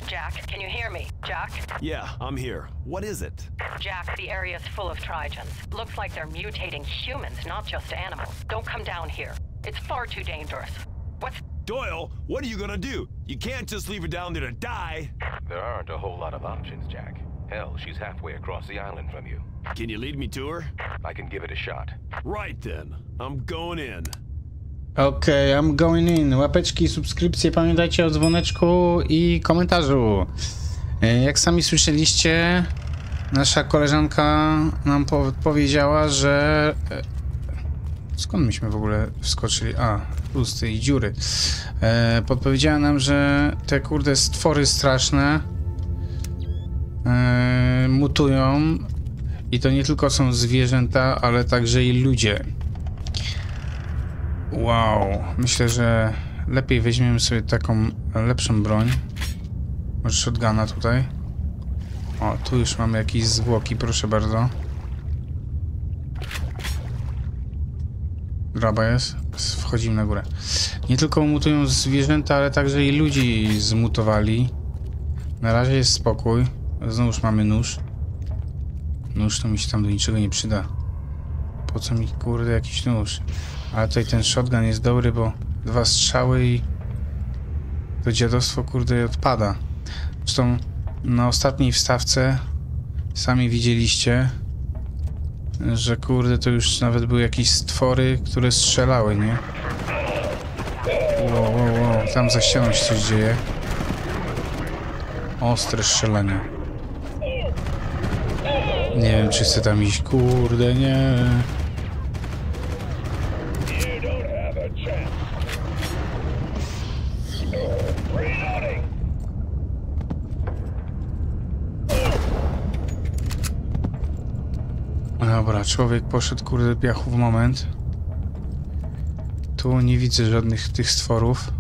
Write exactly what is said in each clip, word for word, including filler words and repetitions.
Jack, can you hear me? Jack? Yeah, I'm here. What is it? Jack, the area's full of Trigens. Looks like they're mutating humans, not just animals. Don't come down here. It's far too dangerous. What's... Doyle, what are you gonna do? You can't just leave her down there to die. There aren't a whole lot of options, Jack. Hell, she's halfway across the island from you. Can you lead me to her? I can give it a shot. Right then. I'm going in. Okej, okay, I'm going in. Łapeczki, subskrypcje, pamiętajcie o dzwoneczku i komentarzu. Jak sami słyszeliście, nasza koleżanka nam powiedziała, że... Skąd myśmy w ogóle wskoczyli? A, tu z tej dziury. E, podpowiedziała nam, że te kurde stwory straszne e, mutują i to nie tylko są zwierzęta, ale także i ludzie. Wow, myślę, że lepiej weźmiemy sobie taką lepszą broń. Może shotguna tutaj. O, tu już mamy jakieś zwłoki, proszę bardzo. Draba jest. Wchodzimy na górę. Nie tylko mutują zwierzęta, ale także i ludzi zmutowali. Na razie jest spokój. Znowuż mamy nóż. Nóż to mi się tam do niczego nie przyda. Po co mi kurde jakiś nóż? Ale tutaj ten shotgun jest dobry, bo dwa strzały i to dziadostwo kurde odpada. Zresztą na ostatniej wstawce sami widzieliście, że kurde to już nawet były jakieś stwory, które strzelały, nie? Wow, wow, wow. Tam za ścianą się coś dzieje. Ostre strzelanie. Nie wiem, czy chcę tam iść. Kurde, nie. Dobra, człowiek poszedł kurde do piachu w moment. Tu nie widzę żadnych tych stworów.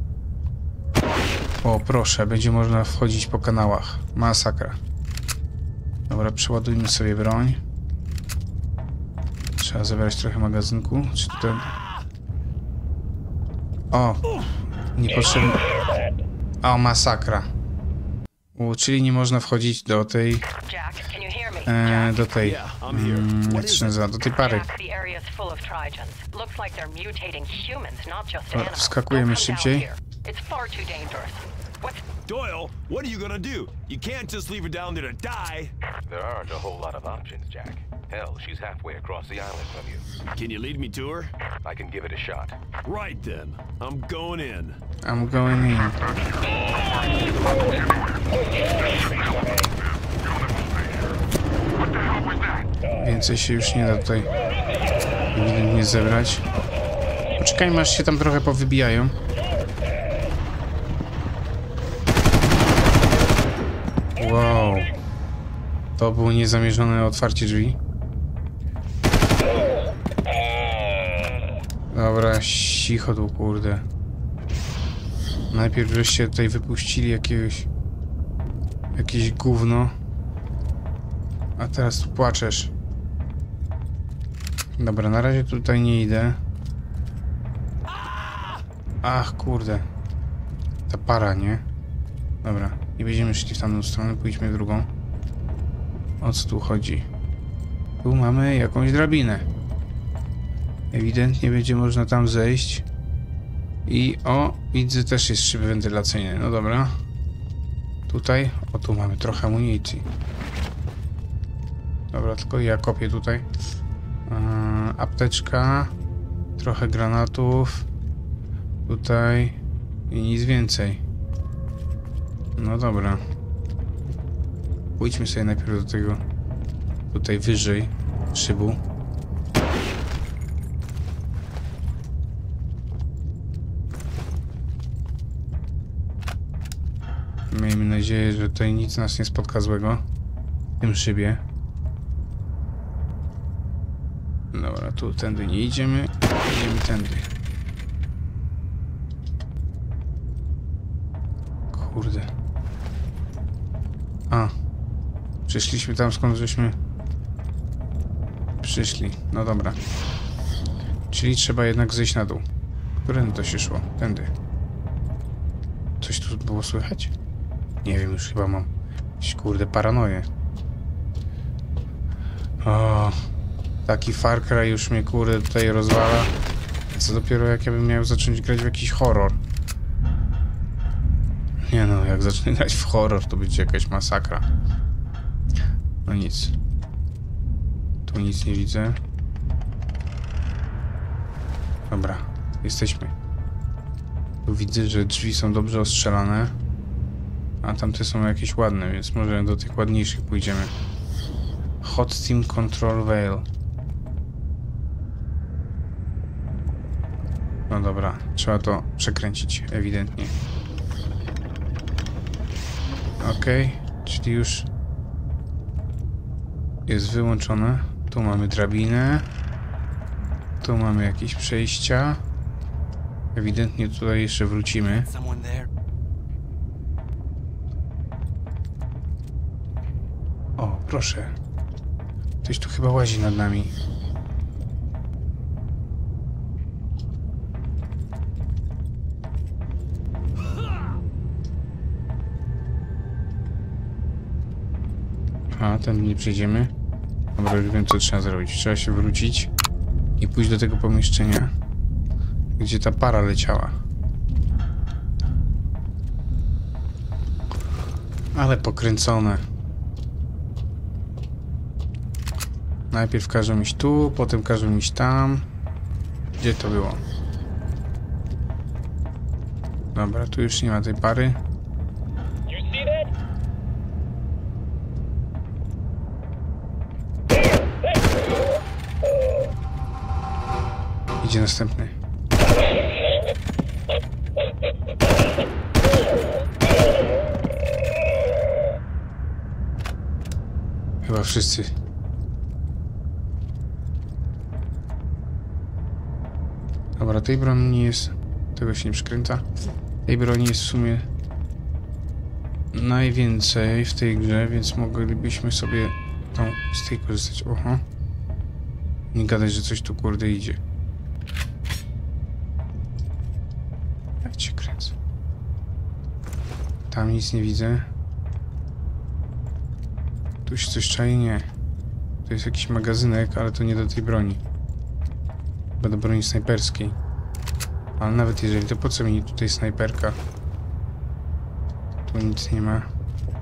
O, proszę, będzie można wchodzić po kanałach. Masakra. Dobra, przeładujmy sobie broń. Trzeba zabrać trochę magazynku. Czy tutaj... O! Niepotrzebne... O, masakra. U, czyli nie można wchodzić do tej... E, do tej... Mm, jak to się nazywa? Do tej pary. Dobra, wskakujemy szybciej. Doyle, what are you gonna do? You can't just leave her down there to die. There aren't a whole lot of options, Jack. Hell, she's halfway across the island from you. Can you lead me to her? I can give it a shot. Right then. I'm going in. I'm going in. Więcej się już nie da tutaj ewidentnie zebrać. Poczekajmy, aż się tam trochę powybijają. Wow. To było niezamierzone otwarcie drzwi. Dobra, cicho tu, kurde. Najpierw żeście tutaj wypuścili jakiegoś... jakieś gówno. A teraz tu płaczesz. Dobra, na razie tutaj nie idę. Ach, kurde. Ta para, nie? Dobra, nie będziemy szli w tamtą stronę, pójdźmy w drugą. O co tu chodzi? Tu mamy jakąś drabinę. Ewidentnie będzie można tam zejść. I o, widzę, też jest szyb wentylacyjny. No dobra. Tutaj, o tu mamy trochę amunicji. Dobra, tylko ja kopię tutaj. Yy, apteczka. Trochę granatów. Tutaj. I nic więcej. No dobra. Pójdźmy sobie najpierw do tego. Tutaj wyżej. Szybu. Miejmy nadzieję, że tutaj nic nas nie spotka złego. W tym szybie. Dobra, tu tędy nie idziemy. Idziemy tędy. Kurde. A. Przyszliśmy tam, skąd żeśmy przyszli. No dobra. Czyli trzeba jednak zejść na dół. Którędy to się szło? Tędy. Coś tu było słychać? Nie wiem, już chyba mam jakieś kurde paranoję. O, taki Far Cry już mnie kurde tutaj rozwala. Co dopiero jak ja bym miał zacząć grać w jakiś horror. Nie no, jak zacznę grać w horror, to będzie jakaś masakra. No nic. Tu nic nie widzę. Dobra, jesteśmy. Tu widzę, że drzwi są dobrze ostrzelane. A tamte są jakieś ładne, więc może do tych ładniejszych pójdziemy. Hot Steam Control Veil. No dobra, trzeba to przekręcić, ewidentnie. Okej, okay, czyli już jest wyłączone. Tu mamy drabinę. Tu mamy jakieś przejścia. Ewidentnie tutaj jeszcze wrócimy. O, proszę. Ktoś tu chyba łazi nad nami. A, ten nie przejdziemy. Dobra, już wiem, co trzeba zrobić. Trzeba się wrócić i pójść do tego pomieszczenia, gdzie ta para leciała. Ale pokręcone. Najpierw każą iść tu, potem każą iść tam. Gdzie to było? Dobra, tu już nie ma tej pary. Idzie następny. Chyba wszyscy. Dobra, tej broni nie jest... Tego się nie przykręca. Tej broni jest w sumie najwięcej w tej grze, więc moglibyśmy sobie tą z tej korzystać. Oho. Nie gadać, że coś tu kurde idzie. Jak cię kręcę? Tam nic nie widzę. Tu się coś czai? Nie. To jest jakiś magazynek, ale to nie do tej broni. Chyba do broni snajperskiej. Ale nawet jeżeli, to po co mi tutaj snajperka? Tu nic nie ma.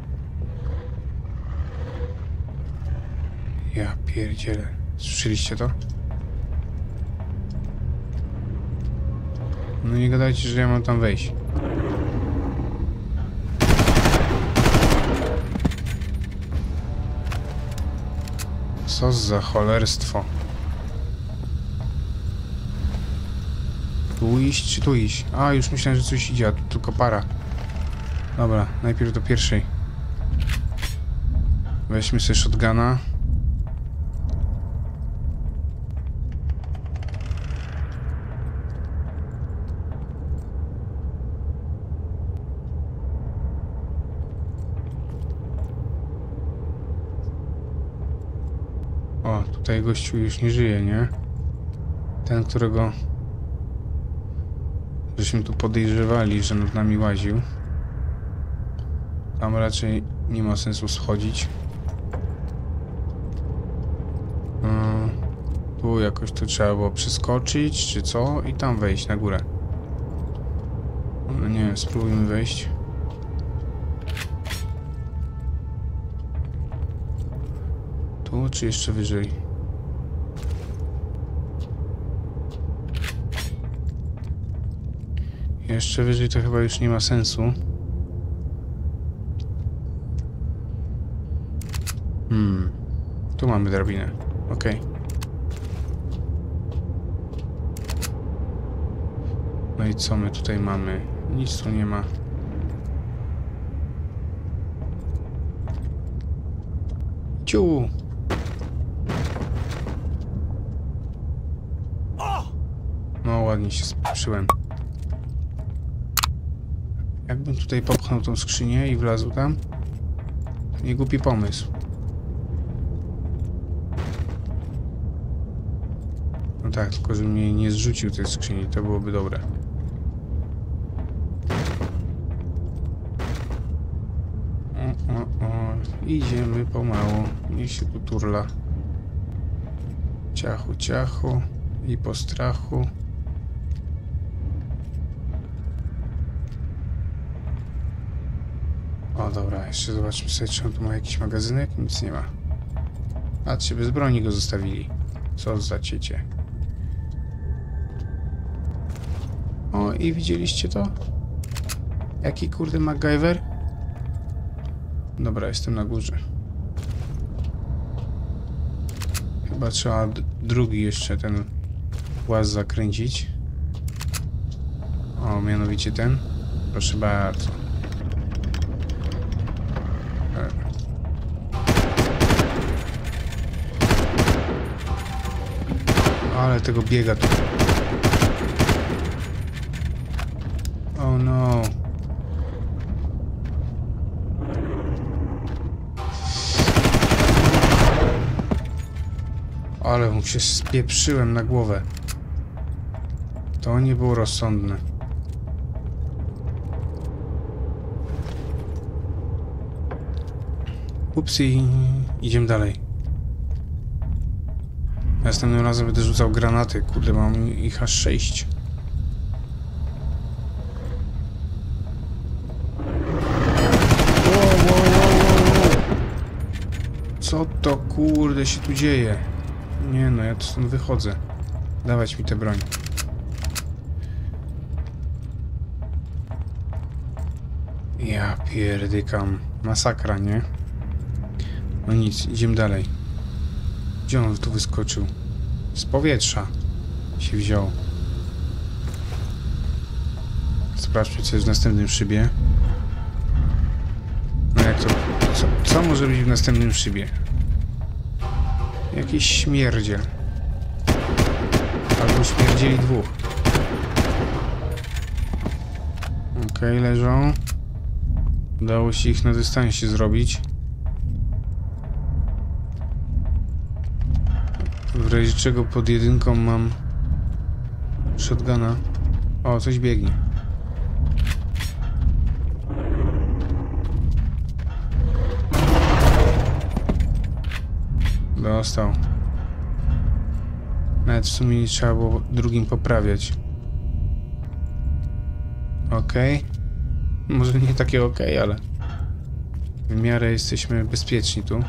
Ja pierdzielę. Słyszeliście to? No nie gadajcie, że ja mam tam wejść. Co za cholerstwo. Tu iść czy tu iść? A, już myślałem, że coś idzie, a tu tylko para. Dobra, najpierw do pierwszej. Weźmy sobie shotguna. O, tutaj gościu już nie żyje, nie? Ten, którego żeśmy tu podejrzewali, że nad nami łaził. Tam raczej nie ma sensu schodzić. Hmm, tu jakoś to trzeba było przeskoczyć, czy co? I tam wejść na górę. No nie wiem, spróbujmy wejść. Tu, czy jeszcze wyżej? Jeszcze wyżej to chyba już nie ma sensu. Hmm. Tu mamy drabinę. Okej. Okay. No i co my tutaj mamy? Nic tu nie ma. Ciu! No ładnie się spieprzyłem. Jakbym tutaj popchnął tą skrzynię i wlazł tam? Nie głupi pomysł. No tak, tylko że mnie nie zrzucił tej skrzyni, to byłoby dobre. O, o, o. Idziemy pomału. Niech się tu turla. Ciachu, ciachu. I po strachu. O, dobra, jeszcze zobaczmy sobie, czy on tu ma jakiś magazynek. Nic nie ma. Patrzcie, bez broni go zostawili. Co za ciecie. O, i widzieliście to? Jaki kurde MacGyver? Dobra, jestem na górze. Chyba trzeba drugi jeszcze ten właz zakręcić. O, mianowicie ten. Proszę bardzo. Ale tego biega tu. Oh no. Ale mu się spieprzyłem na głowę. To nie było rozsądne. Upsi. Idziemy dalej. Następnym razem będę rzucał granaty. Kurde, mam ich aż sześć. Wow, wow, wow, wow. Co to kurde się tu dzieje? Nie no, ja tu stąd wychodzę. Dawać mi tę broń. Ja pierdykam. Masakra, nie? No nic, idziemy dalej. Gdzie on tu wyskoczył? Z powietrza się wziął. Sprawdźmy, co jest w następnym szybie. No jak to? Co, co może być w następnym szybie? Jakiś śmierdziel. Albo śmierdzieli dwóch. Okej, okay, leżą. Udało się ich na dystansie zrobić. W razie czego pod jedynką mam shotguna. O, coś biegnie. Dostał. Nawet w sumie nie trzeba było drugim poprawiać. Okej. Okay. Może nie takie okej, okay, ale w miarę jesteśmy bezpieczni tu.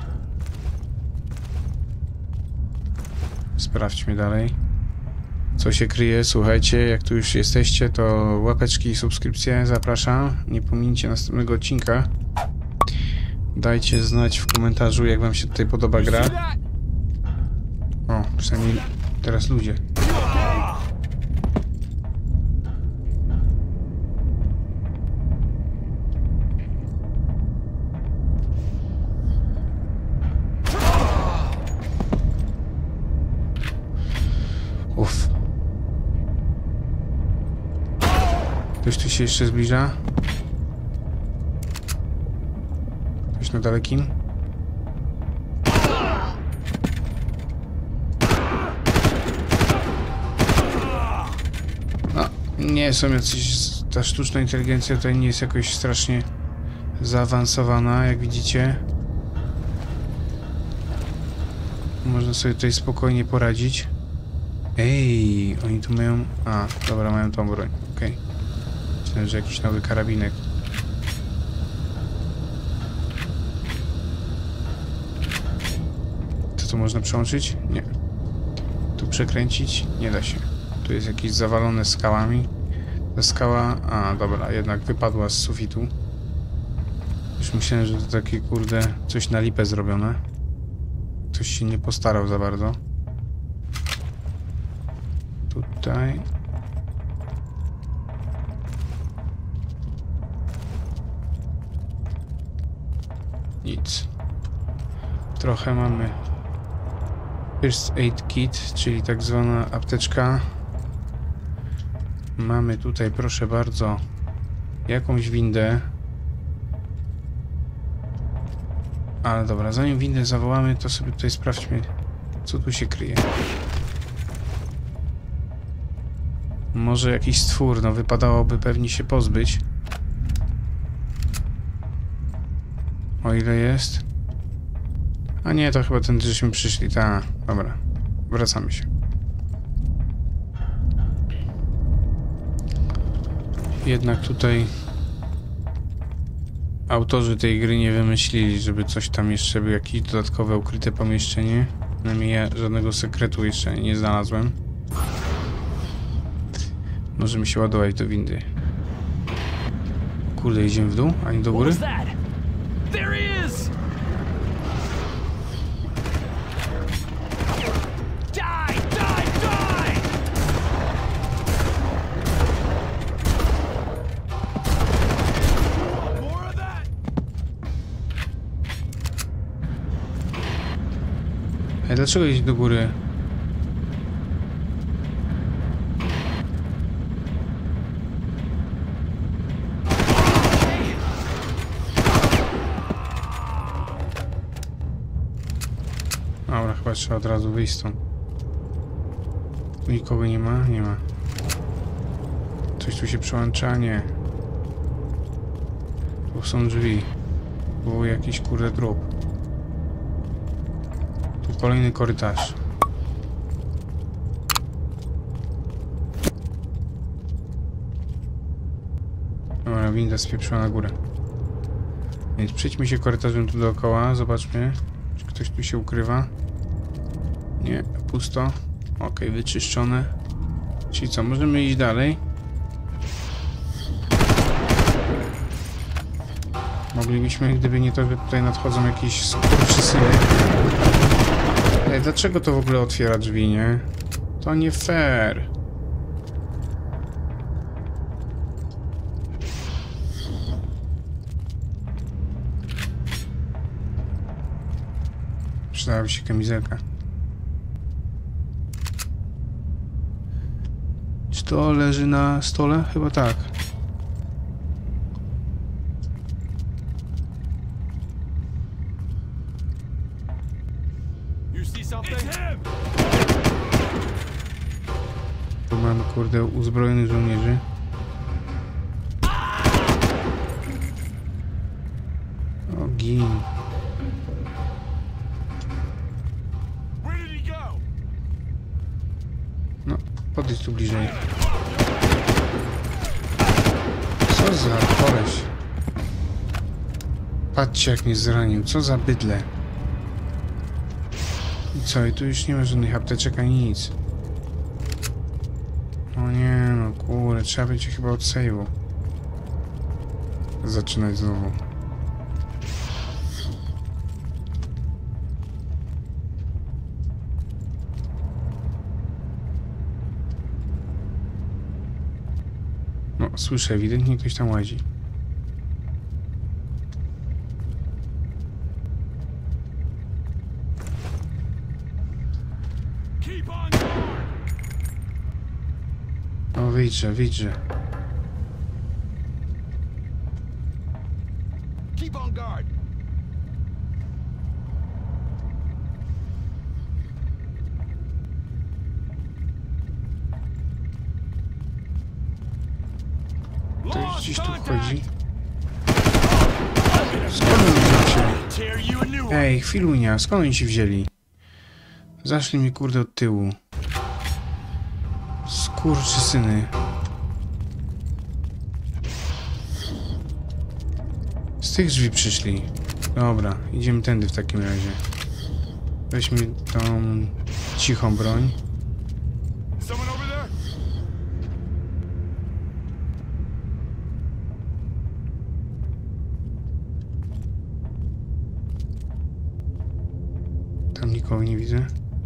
Sprawdźmy dalej. Co się kryje? Słuchajcie, jak tu już jesteście, to łapeczki i subskrypcje zapraszam. Nie pominijcie następnego odcinka. Dajcie znać w komentarzu, jak wam się tutaj podoba gra. O, przynajmniej teraz ludzie. Uff. Ktoś tu się jeszcze zbliża? Ktoś na dalekim? No, nie są jacyś... Ta sztuczna inteligencja tutaj nie jest jakoś strasznie zaawansowana, jak widzicie. Można sobie tutaj spokojnie poradzić. Ej, oni tu mają... A, dobra, mają tą broń. Okej. Okay. Myślałem, że jakiś nowy karabinek. To tu można przełączyć? Nie. Tu przekręcić? Nie da się. Tu jest jakieś zawalone skałami. Ta skała... A, dobra, jednak wypadła z sufitu. Już myślałem, że to takie, kurde, coś na lipę zrobione. Ktoś się nie postarał za bardzo. Tutaj. Nic. Trochę mamy First Aid Kit, czyli tak zwana apteczka. Mamy tutaj, proszę bardzo, jakąś windę. Ale dobra, zanim windę zawołamy, to sobie tutaj sprawdźmy, co tu się kryje. Może jakiś stwór, no wypadałoby pewnie się pozbyć. O ile jest? A nie, to chyba ten, żeśmy przyszli. Ta, dobra. Wracamy się. Jednak tutaj autorzy tej gry nie wymyślili, żeby coś tam jeszcze było, jakieś dodatkowe ukryte pomieszczenie. Przynajmniej ja żadnego sekretu jeszcze nie znalazłem. Możemy się ładować do windy. Kurde, idziemy w dół, a nie do góry? Ej, dlaczego iść do góry? Dobra, chyba trzeba od razu wyjść stąd. Tu nikogo nie ma? Nie ma. Coś tu się przełącza? Nie. Tu są drzwi. Był jakiś kurde trup. Tu kolejny korytarz. Dobra, winda spieprzyła na górę. Więc przejdźmy się korytarzem tu dookoła. Zobaczmy, czy ktoś tu się ukrywa. Nie, pusto. Ok, wyczyszczone. Czyli co, możemy iść dalej. Moglibyśmy, gdyby nie to, że tutaj nadchodzą jakieś skurczysyny. Ej, dlaczego to w ogóle otwiera drzwi, nie? To nie fair. Przydałaby się kamizelka. Czy to leży na stole? Chyba tak. Tu mamy, kurde, uzbrojonych żołnierzy. O, gin. No, podejdź tu bliżej. Co za koleś. Patrzcie, jak mnie zranił. Co za bydle. I co? I tu już nie ma żadnych apteczek ani nic. O nie, no kurde, trzeba będzie chyba od save'u zaczynać znowu. No, słyszę, ewidentnie ktoś tam łazi. No wyjdźże, wyjdźże. Keep on guard. Ktoś gdzieś tu chodzi. Skąd oni się wzięli? Ej, chwilunia, skąd oni się wzięli? Zaszli mi, kurde, od tyłu. Skurczysyny. Z tych drzwi przyszli. Dobra, idziemy tędy w takim razie. Weźmy tą cichą broń. Tam nikogo nie widzę.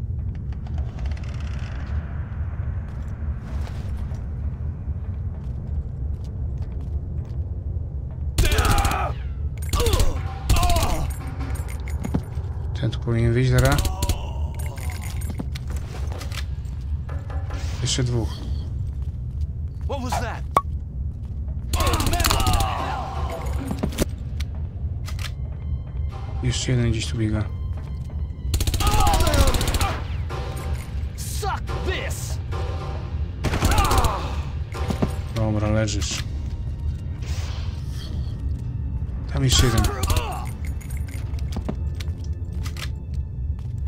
Ten tu powinien wyjść zaraz. Jeszcze dwóch. Jeszcze jeden gdzieś tu biega. Dobra, leżysz. Tam jeszcze jeden.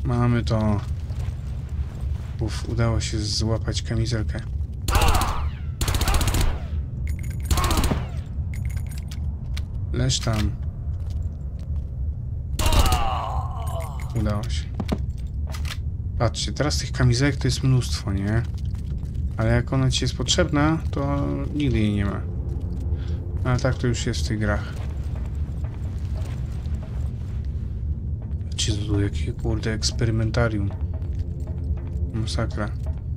Mamy to. Uf, udało się złapać kamizelkę. Leż tam. Udało się. Patrzcie, teraz tych kamizelek to jest mnóstwo, nie? Ale jak ona ci jest potrzebna, to nigdy jej nie ma. Ale tak to już jest w tych grach. Czy to tu jakie kurde eksperymentarium? Masakra.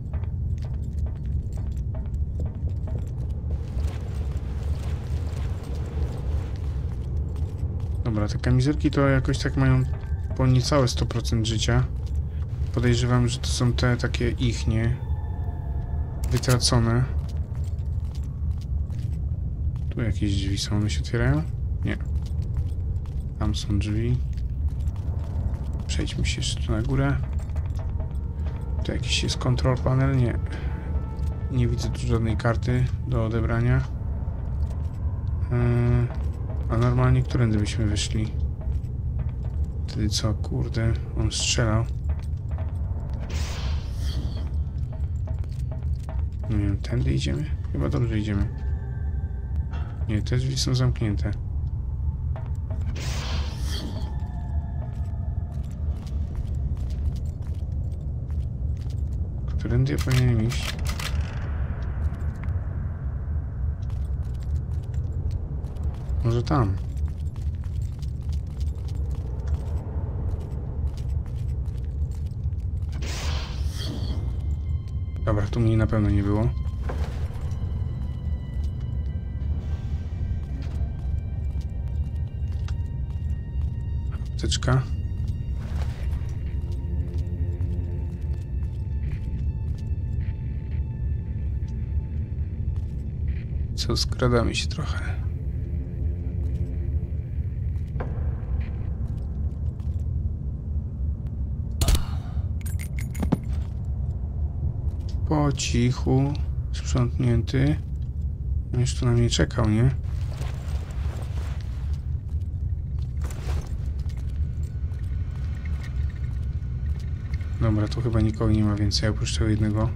Dobra, te kamizelki to jakoś tak mają po niecałe sto procent życia. Podejrzewam, że to są te takie ich, nie? Wytracone. Tu jakieś drzwi są, one się otwierają? Nie. Tam są drzwi. Przejdźmy się jeszcze tu na górę. Tu jakiś jest control panel? Nie. Nie widzę tu żadnej karty do odebrania. Yy, a normalnie którędy byśmy wyszli? Wtedy co? Kurde, on strzelał. Nie wiem, tędy idziemy? Chyba dobrze idziemy. Nie, te drzwi są zamknięte. Którędy ja powinienem iść? Może tam. Dobra, tu mnie na pewno nie było. Apteczka. Co, skradamy się trochę. Po cichu, sprzątnięty. Już tu na mnie czekał, nie? Dobra, tu chyba nikogo nie ma więcej oprócz tego jednego.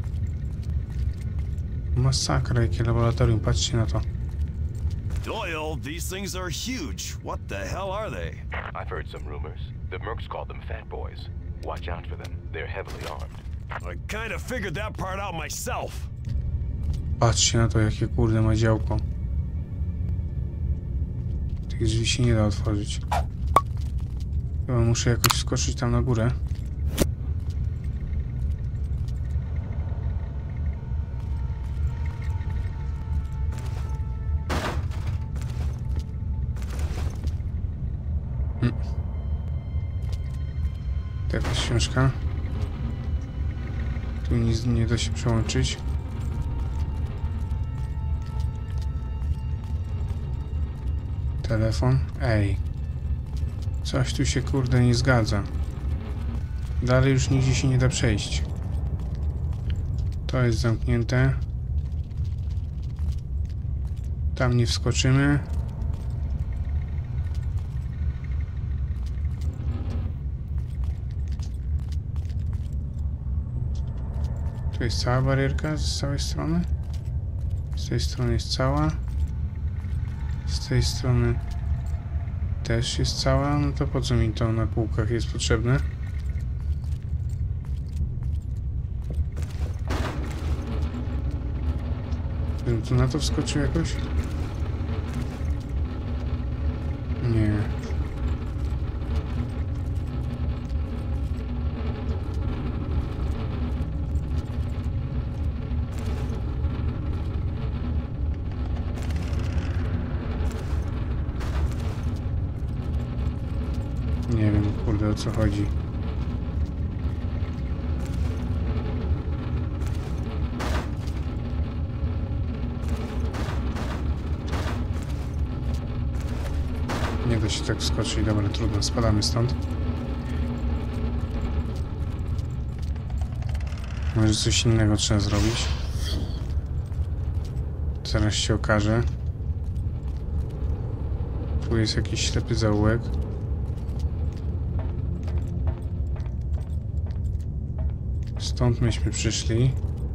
Masakra, jakie laboratorium, patrzcie na to. Doyle, these things are huge. What the hell are they? I've heard some rumors. The Mercs call them Fat Boys. Watch out for them. They're heavily armed. I kind of figured that part out myself. Patrzcie na to, jakie kurde ma działko. Tych drzwi się nie da otworzyć. Chyba muszę jakoś wskoczyć tam na górę. Hmm. To jakaś książka. Tu nic nie da się przełączyć. Telefon. Ej. Coś tu się kurde nie zgadza. Dalej już nigdzie się nie da przejść. To jest zamknięte. Tam nie wskoczymy. Tu jest cała barierka z całej strony. Z tej strony jest cała. Z tej strony też jest cała. No to po co mi to na półkach jest potrzebne? Bym tu na to wskoczył jakoś? Nie. Nie wiem, kurde, o co chodzi. Nie da się tak wskoczyć. Dobra, trudno, spadamy stąd. Może coś innego trzeba zrobić. Zaraz się okaże. Tu jest jakiś ślepy zaułek. Stąd myśmy przyszli.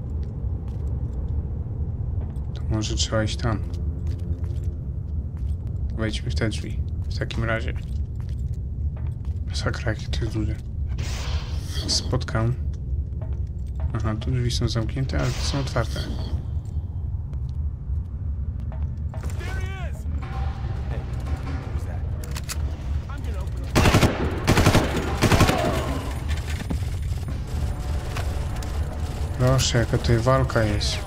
To może trzeba iść tam. Wejdźmy w te drzwi. W takim razie. Masakra, jakie to jest duże. Spotkam. Aha, tu drzwi są zamknięte, ale to są otwarte. Proszę, jaka tutaj walka jest.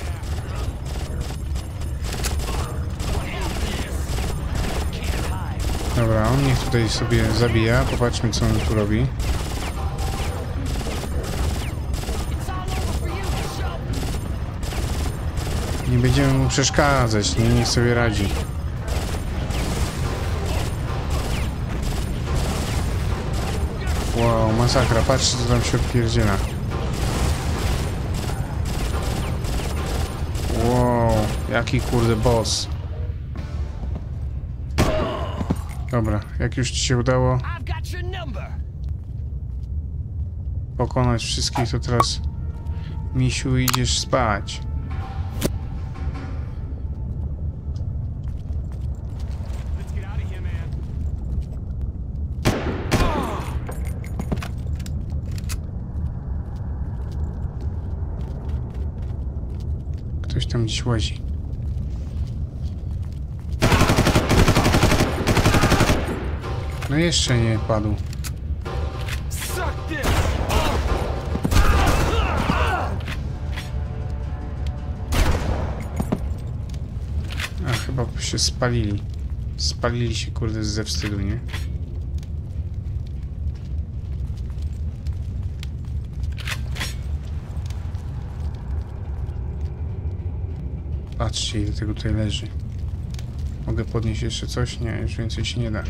Dobra, on niech tutaj sobie zabija. Popatrzmy, co on tu robi. Nie będziemy mu przeszkadzać, nie, niech sobie radzi. Wow, masakra, patrzcie, co tam się odpierdziela. Wow, jaki kurde boss. Dobra, jak już ci się udało pokonać wszystkich, to teraz, misiu, idziesz spać. Ktoś tam gdzieś łazi. No jeszcze nie padł. A chyba się spalili. Spalili się, kurde, ze wstydu, nie? Patrzcie, ile tego tutaj leży. Mogę podnieść jeszcze coś? Nie, już więcej się nie da.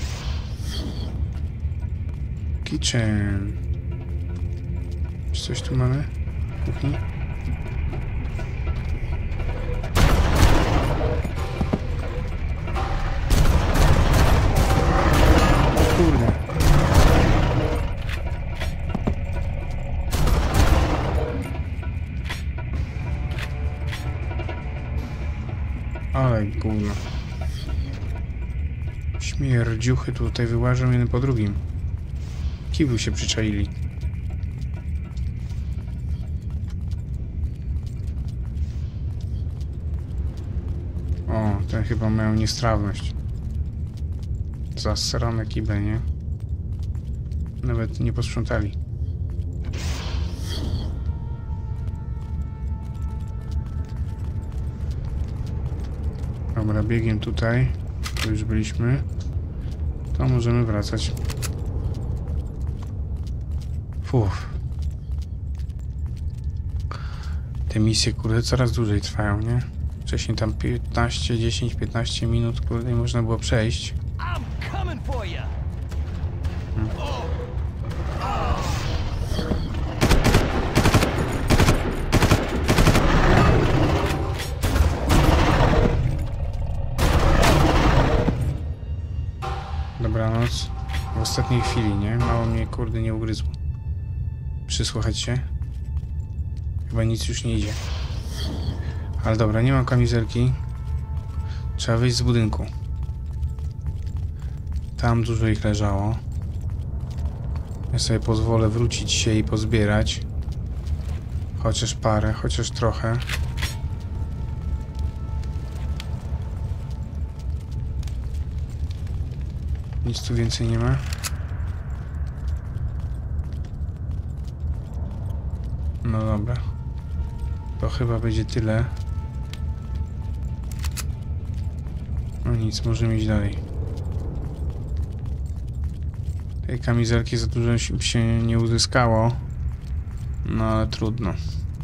Kitchen. Czy coś tu mamy? W kuchni? O kurde. Ale gówno. Śmierdziuchy tutaj wyłażą jeden po drugim. Kiblu się przyczaili. O, ten chyba mają niestrawność. Zasrane kible, nie? Nawet nie posprzątali. Dobra, biegiem tutaj. Tu już byliśmy. To możemy wracać. Fuf. Te misje, kurde, coraz dłużej trwają, nie? Wcześniej tam piętnaście, dziesięć, piętnaście minut, kurde, i można było przejść. Hmm. Dobranoc. W ostatniej chwili, nie? Mało mnie, kurde, nie ugryzło. Przysłuchać się? Chyba nic już nie idzie. Ale dobra, nie mam kamizelki. Trzeba wyjść z budynku. Tam dużo ich leżało. Ja sobie pozwolę wrócić się i pozbierać. Chociaż parę, chociaż trochę. Nic tu więcej nie ma. No dobra. To chyba będzie tyle. No nic, możemy iść dalej. Tej kamizelki za dużo się nie uzyskało. No ale trudno.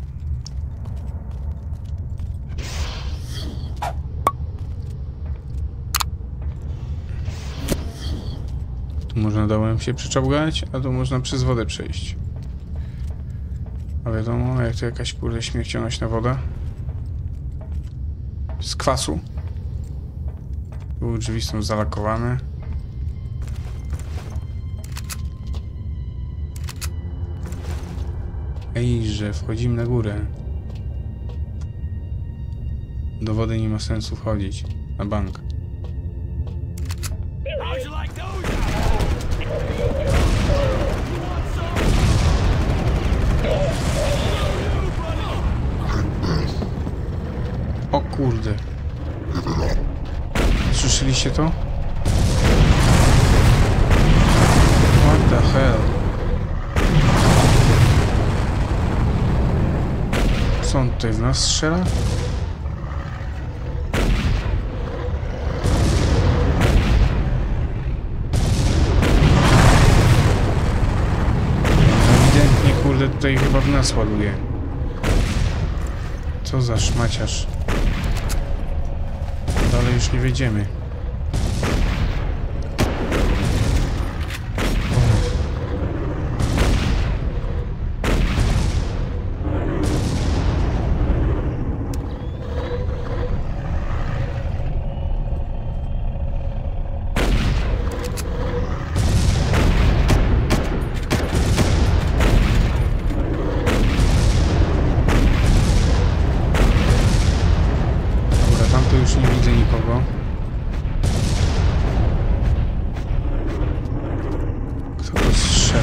Tu można dołem się przyczołgać, a tu można przez wodę przejść. A wiadomo, jak to jakaś kurde śmiercionośna woda. Z kwasu. Tu drzwi są zalakowane. Ej, że wchodzimy na górę. Do wody nie ma sensu wchodzić. Na bank. O kurde. Słyszeliście to? What the hell? Co on tutaj w nas strzela? Ewidentnie, kurde, tutaj chyba w nas ładuje. Co za szmaciarz. Dalej już nie wejdziemy. Już nie widzę nikogo. Kto to strzela?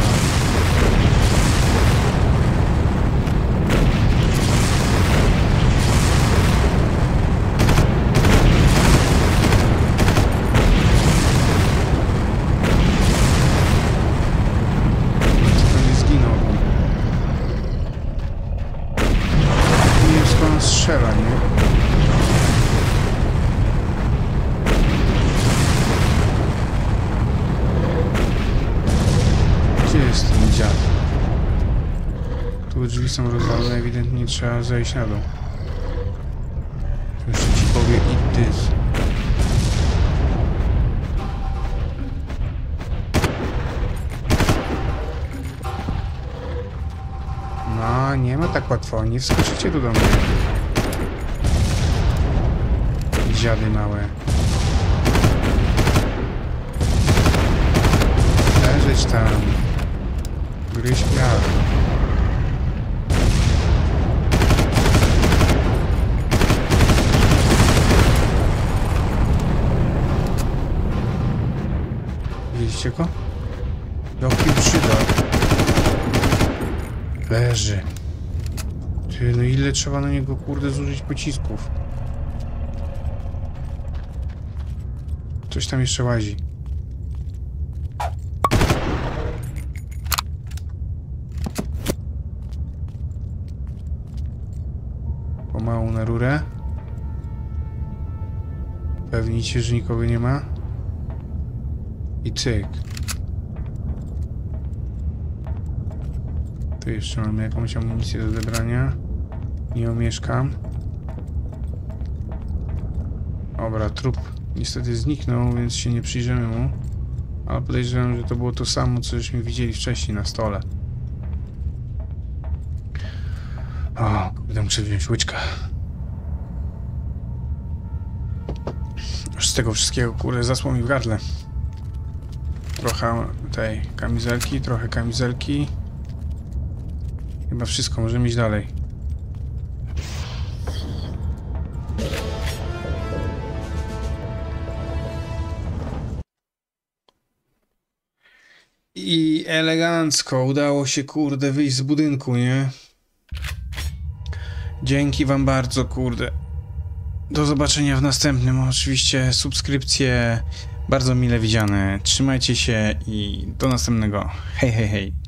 Kto nie zginął? Nie wiem, skąd on strzela, nie? Gdzie jest ten dziad? Tu drzwi są rozwalone, ewidentnie trzeba zejść na dół. Jeszcze ci powie eat this. No, nie ma tak łatwo, nie wskoczycie tu do mnie. Dziady małe. Leżeć tam. Gryź piach. Widzieliście go? Jaki przydak. Leży. Ty, no ile trzeba na niego, kurde, zużyć pocisków? Coś tam jeszcze łazi. Pomału na rurę. Pewnijcie się, że nikogo nie ma. I cyk. Tu jeszcze mamy jakąś amunicję do odebrania. Nie omieszkam. Dobra, trup niestety zniknął, więc się nie przyjrzymy mu. Ale podejrzewam, że to było to samo, co żeśmy widzieli wcześniej na stole. O, kurde, muszę wziąć łyczkę. Już z tego wszystkiego, kurde, zasło mi w gardle. Trochę tej kamizelki, trochę kamizelki. Chyba wszystko, możemy iść dalej. I elegancko udało się, kurde, wyjść z budynku, nie? Dzięki wam bardzo, kurde. Do zobaczenia w następnym. Oczywiście subskrypcje bardzo mile widziane. Trzymajcie się i do następnego. Hej, hej, hej.